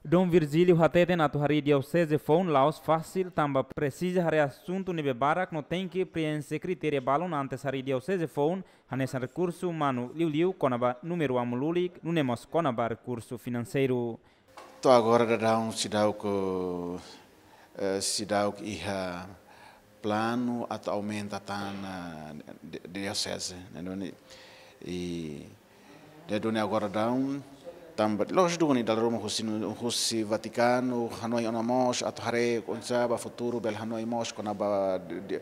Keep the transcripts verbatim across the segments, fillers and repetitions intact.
Dom Virgílio hateten atu hari diocese phone laos fácil tamba precisa hari assunto nebe barak no tem que preencher criteria balon antes hari diocese phone hanesan recurso humano liu liu konaba número amululik nunemos konaba recurso financeiro. Tô agora da um cidade que cidade que ia plano atau aumenta tan diocese, né? E de doni agora dá um também logo doni da Roma Russi Vaticano Hanoi onamos atau hari konsaba futuro bel Hanoi mos konaba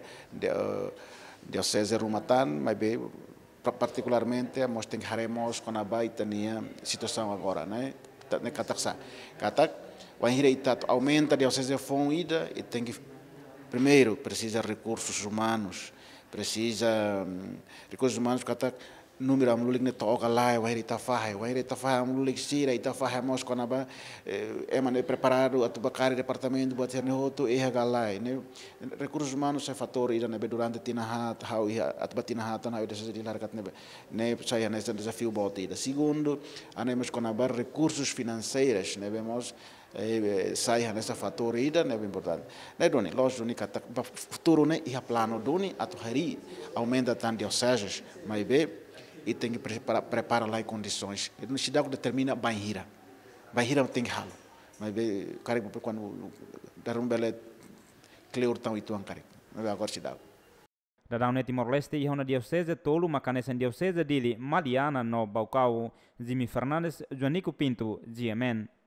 diocese rumatan, mas bem particularmente nós tem que haremos konaba itania situação agora, né? Ne katak katak wahira itato aumenta a diocese fon ida e tem que primeiro precisa recursos humanos, precisa um, recursos humanos katak número amulik ne toga lá wahira itafai wahira itafai amulik sira itafai mos konaba é mané preparado atu bakari departamento buat ser nehoto e galai né recursos humanos é fator ida nebe durante tinahat how ia atu batinahat na ida seja dilargat nebe ne saya nesse desafio botida segundo anemos konaba recursos financeiros nebemos sai nessa fator ida nebe importante né doni los doni kata futuro né ia plano doni atu hari aumenta tan dioceses mas be e tem que preparar, preparar lá em condições. E não se dá que determina banhira. Banhira tem que halo. Mas bem, cara, quando dar um belo clear tão itu ang cara. Mas agora se dá. Da daun Timor-Leste e na diocese tolu makanesen diocese dili Maliana no Baucau, Jimmy Fernandes, Joanico Pinto, G M N.